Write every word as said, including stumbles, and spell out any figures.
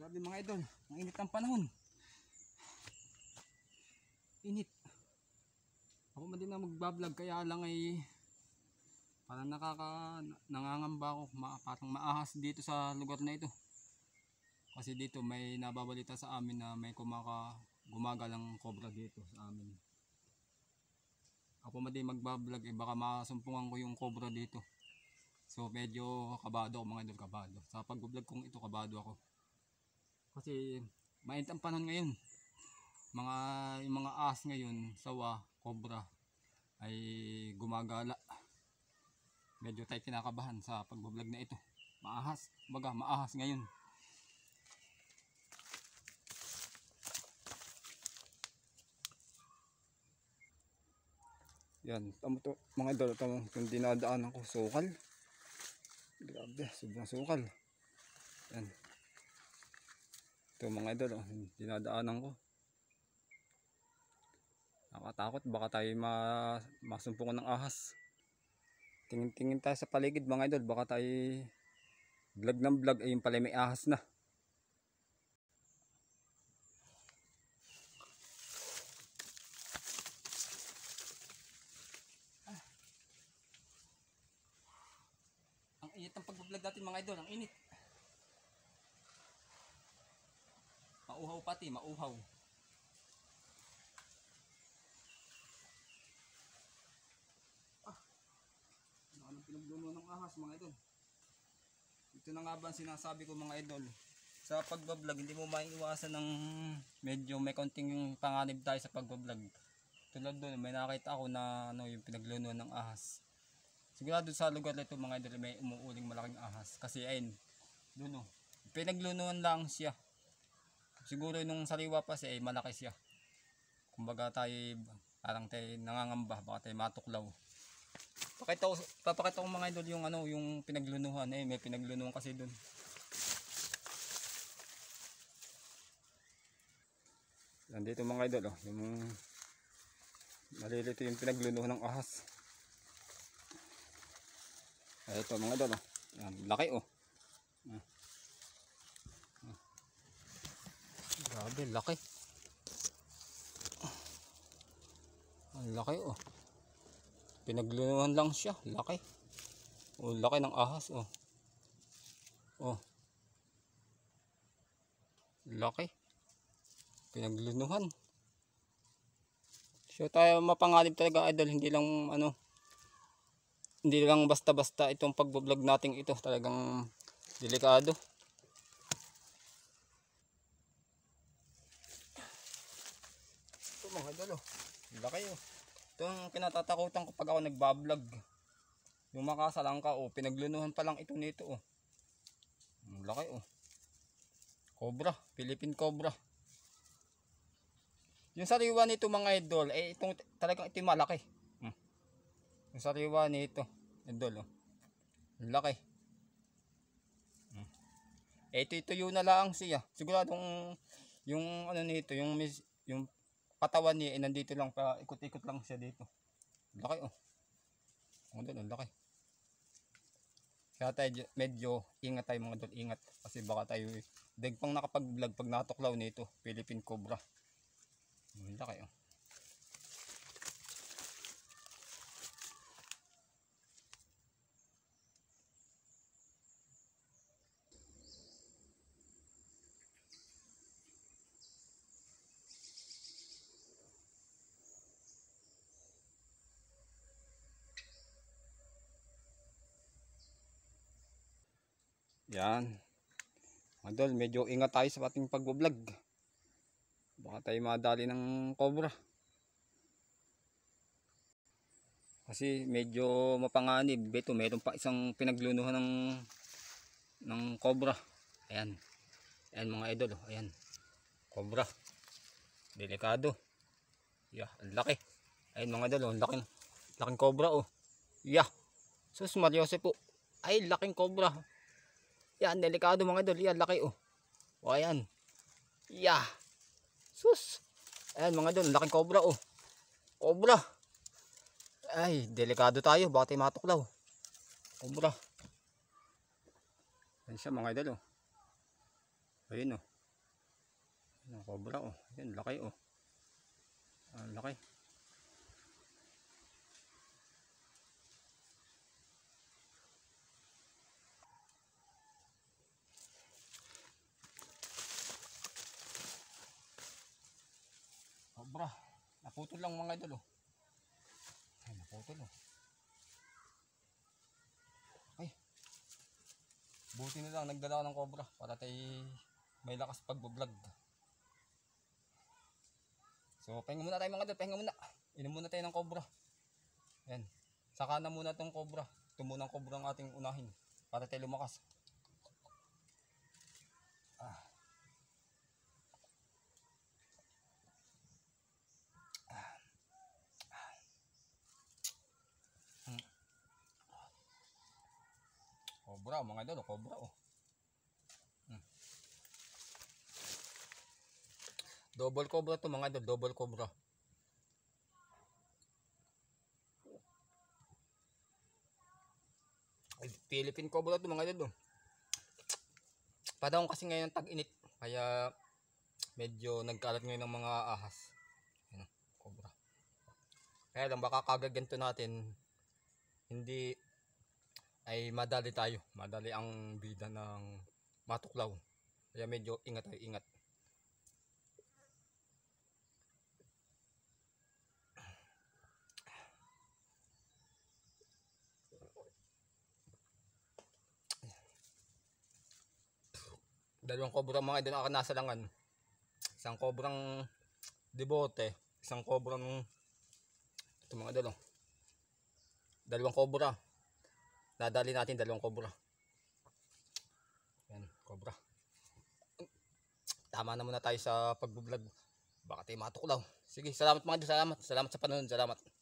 Grabe mga idol, ang init ng panahon. Init. Ako man din na magbablog kaya lang ay parang nakaka nangangamba ako, ma, parang maahas dito sa lugar na ito. Kasi dito may nababalita sa amin na may kumaka gumagalang cobra dito sa amin. Ako man din magbablog eh baka masumpungan ko yung cobra dito. So medyo kabado ako mga idol, kabado. Sa pag-vlog kong ito kabado ako. Kasi mainit ang panahon ngayon. Mga yung mga ahas ngayon, sawa, cobra ay gumagala. Medyo tayo kinakabahan sa pag-vlog na ito. Maahas, baga maahas ngayon. Yan, tamo to mga idol, tamo yung dinadaanan ko, sukal. Grabe, sobrang sukal. Yan. Ito mga idol, oh, dinadaanan ko. Nakatakot, baka tayo ma masumpungan ng ahas. Tingin-tingin tayo sa paligid mga idol, baka tayo vlog ng vlog ay yung pala may ahas na. Ah. Ang init ng pag-vlog natin mga idol, ang init. Mauhaw pati, mauhaw. Ah, ano pinagluno ng ahas mga idol. Ito na nga ba sinasabi ko mga idol. Sa pagbablog, hindi mo maiiwasan ng medyo may konting yung panganib tayo sa pagbablog. Tulad doon, may nakita ako na ano, yung pinagluno ng ahas. Sigurado sa lugar na ito mga idol, may umuuling malaking ahas. Kasi ayun, doon o, pinaglunuan lang siya. Siguro nung sariwa pa siya ay malaki siya. Kumbaga tayo parang tayo nangangamba, baka tayo matuklaw. Pakita ko, papakita ko mga idol yung ano, yung pinaglunuhan eh, may pinaglunuhan kasi doon. Nandito mga idol oh, yung nalilito yung pinaglunuhan ng ahas. Ay, ito mga idol oh. Yan, laki oh. Ah. Grabe, laki. Ang laki oh. Pinaglunuhan lang siya, laki. Oh, laki ng ahas oh. Oh. Laki. Pinaglunuhan. So tayo mapanganib talaga idol, hindi lang ano, hindi lang basta-basta itong pagbo-vlog natin ito, talagang delikado. Mga idol oh, laki oh. Ito ang kinatatakutan ko pag ako nagbablog. Yung makasalangka oh, pinaglunuhan pa lang ito nito oh. Laki oh. Cobra, Philippine cobra. Yung sariwa nito mga idol, eh itong talagang ito malaki. Hmm. Yung sariwa nito, idol oh. Laki. Hmm. Eh ito ituyo na lang siya. Siguradong yung ano nito, yung yung katawan niya, eh, nandito lang, pa ikot-ikot lang siya dito. Laki oh. Ang doon, ang laki. Kaya tayo medyo ingat tayo mga doon, ingat. Kasi baka tayo, deg pang nakapag-vlog pag natuklaw nito, Philippine cobra. Ang laki oh. Yan. Idol, medyo ingat tayo sa ating pag-vlog. Baka tayo madali ng cobra. Kasi medyo mapanganib. Ito, mayroon pa isang pinaglunuhan ng ng cobra. Ayan. Ayan mga idol. Ayan. Cobra. Delikado. Yeah, ang laki. Ayan mga idol. Ang laking, laking cobra oh. Yeah. Sus, Mariose po. Ay, laking cobra. Yan, delikado mga idol. Yan, laki oh. O, ayan. Yeah. Sus. Ayan mga idol, laking cobra oh. Cobra. Ay, delikado tayo. Baka tayo matuklaw. Cobra. Ayan siya mga idol oh. Ayun oh. Ang cobra oh. Yan, laki oh. Ang laki. Cobra. Naputol lang mga idol oh. Ay, naputol oh. Ay. Buti na lang nagdala ng cobra para tayo may lakas pagbablog. So, pahinga muna tayo mga idol, pahinga muna. Inom muna tayo ng cobra. Yan. Saka na muna tong cobra. Ito muna ang cobra ang ating unahin para tayo lumakas. Ah. Cobra, mga idol, cobra oh. Hmm. Double cobra to mga idol, double cobra. Ay, Philippine cobra to mga idol oh. Padahon kasi ngayon tag-init, kaya medyo nagkalat ngayon ng mga ahas. Ayan, cobra. Kaya lang baka kagaganto natin, hindi ay madali tayo. Madali ang bida ng matuklaw. Kaya medyo ingat tayo, ingat. Dalawang kobrang mga idol ang nasa langan. Isang kobrang debote, isang kobrang ito mga idol oh. Dalawang kobra. Nadali natin dalawang kobra. Yan, kobra. Tama na muna tayo sa pagbo-vlog. Baka tayo matuklaw. Sige, salamat mga idol, salamat. Salamat sa panonood, salamat.